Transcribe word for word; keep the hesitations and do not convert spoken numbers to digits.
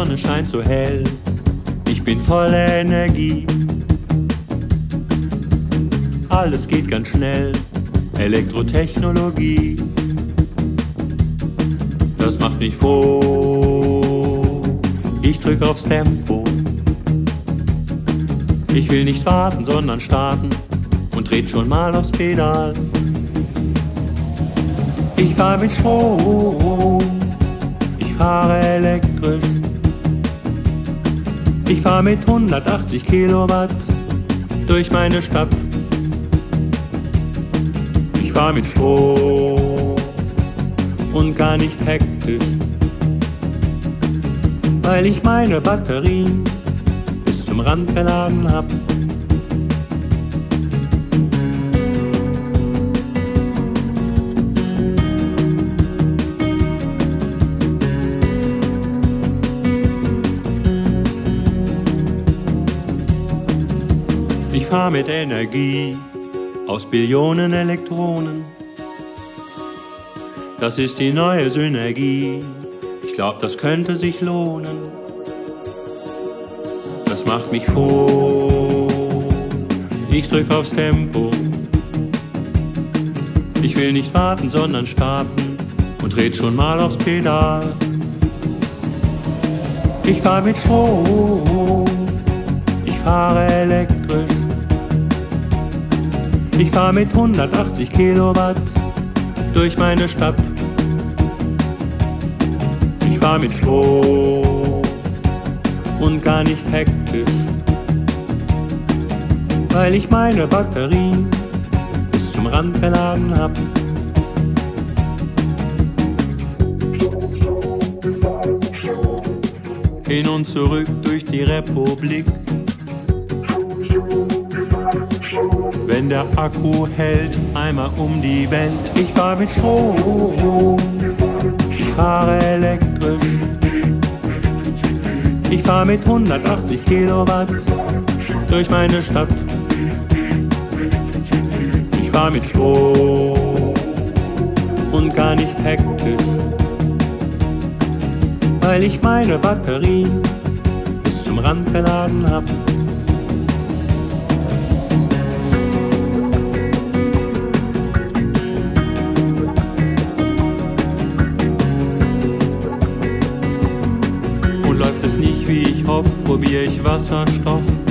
Sonne scheint so hell, ich bin voller Energie. Alles geht ganz schnell, Elektrotechnologie. Das macht mich froh, ich drück aufs Tempo. Ich will nicht warten, sondern starten und dreht schon mal aufs Pedal. Ich fahr mit Strom, ich fahre elektrisch. Ich fahr mit hundertachtzig Kilowatt durch meine Stadt. Ich fahr mit Strom und gar nicht hektisch, weil ich meine Batterien bis zum Rand geladen hab. Ich fahr mit Energie aus Billionen Elektronen. Das ist die neue Synergie. Ich glaub, das könnte sich lohnen. Das macht mich froh. Ich drück aufs Tempo. Ich will nicht warten, sondern starten und dreht schon mal aufs Pedal. Ich fahr mit Strom. Ich fahre elektrisch. Ich fahr mit hundertachtzig Kilowatt durch meine Stadt. Ich fahr mit Strom und gar nicht hektisch, weil ich meine Batterien bis zum Rand geladen hab. Hin und zurück durch die Republik. Wenn der Akku hält, einmal um die Welt. Ich fahr mit Strom, ich fahre elektrisch. Ich fahr mit hundertachtzig Kilowatt durch meine Stadt. Ich fahr mit Strom und gar nicht hektisch, weil ich meine Batterien bis zum Rand geladen hab. Läuft es nicht wie ich hoff, probier ich Wasserstoff.